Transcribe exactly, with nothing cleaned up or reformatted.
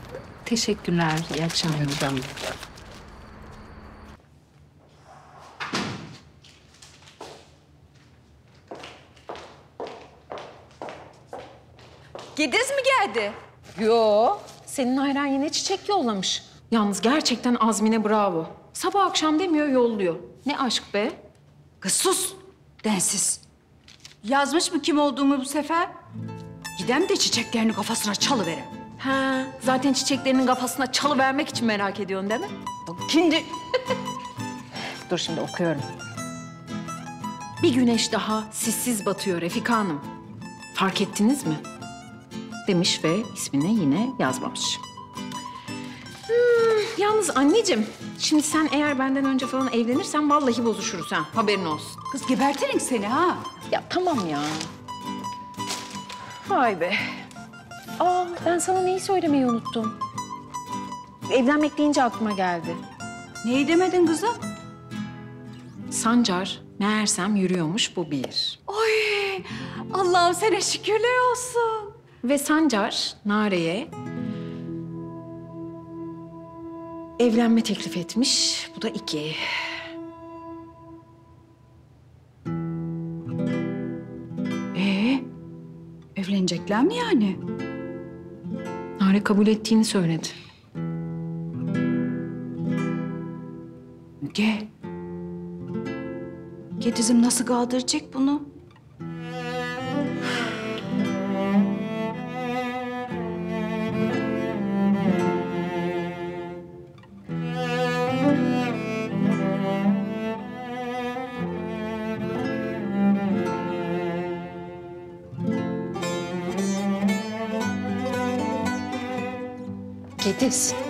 Teşekkürler. İyi akşamlar. Tamam. Gediz mi geldi? Yo, senin hayran yine çiçek yollamış. Yalnız gerçekten Azmine bravo. Sabah akşam demiyor, yolluyor. Ne aşk be. Kız sus, densiz. Yazmış mı kim olduğumu bu sefer? Gidem de çiçeklerini kafasına çalıverem. Ha, zaten çiçeklerinin kafasına çalı vermek için merak ediyorsun değil mi? Şimdi Dur şimdi okuyorum. Bir güneş daha sissiz batıyor Refika Hanım. Fark ettiniz mi? Demiş ve ismini yine yazmamış. Hmm, yalnız anneciğim, şimdi sen eğer benden önce falan evlenirsen vallahi bozuşuruz ha. Haberin olsun. kız gebertirim seni ha. Ya tamam ya. Vay be. Aa, ben sana neyi söylemeyi unuttum. Evlenmek deyince aklıma geldi. Neyi demedin kızım? Sancar meğersem yürüyormuş, bu bir. Oy, Allah'ım sana şükürler olsun. Ve Sancar Nare'ye evlenme teklif etmiş. Bu da iki. Ee, evlenecekler mi yani? Nare kabul ettiğini söyledi. Müge. Gedizim nasıl kaldıracak bunu? Gediz.